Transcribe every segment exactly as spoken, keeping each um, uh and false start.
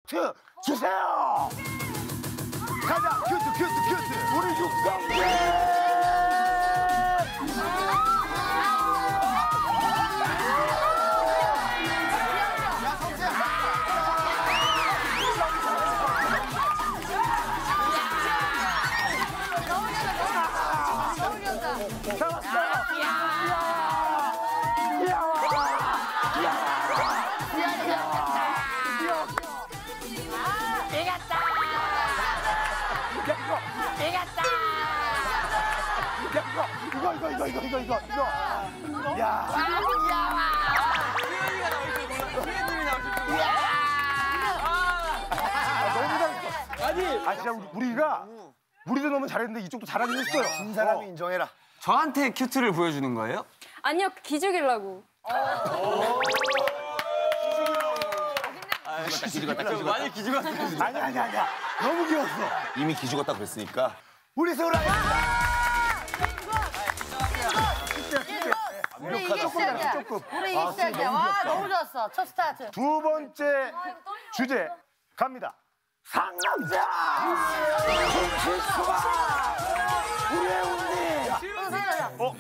큐트 주세요. 가자 큐트 큐트 큐트 우리 육성재. 이거 이거 이거 이거 이거 이거 이거 야 수현이가 나올 줄 몰라. 수현님이 나올 줄 몰라. 아, 너무 잘했어. 아니 아 진짜 우리, 우리가 우리도 너무 잘했는데 이쪽도 잘하긴 했어요. 진 사람이 어. 인정해라. 저한테 큐트를 보여주는 거예요? 아니요, 기죽이려고. 기죽었다, 기죽었다. 많이 기죽었어. 아니 아니 아니야. 너무 귀여웠어. 이미 기죽었다 그랬으니까. 우리 소라이. 우리 이게 시작이야. 우리 이게 시작이야. 와, 너무 좋았어. 첫 스타트. 두 번째 주제 갑니다. 상남자 김칠수와 우리의 운니. 어?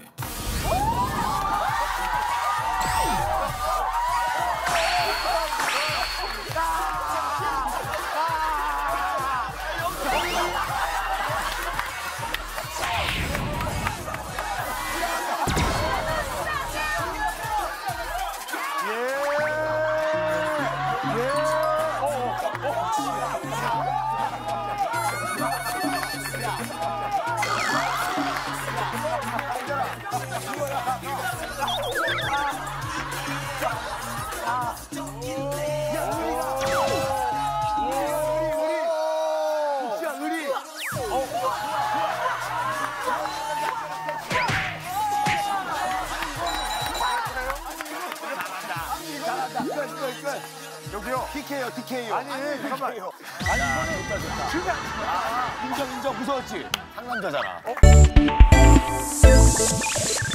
여기요. 티케이요, 티케이요. 아니, 잠깐만. 아니, 이거는 주면 인정, 인정. 무서웠지? 상남자잖아. 어?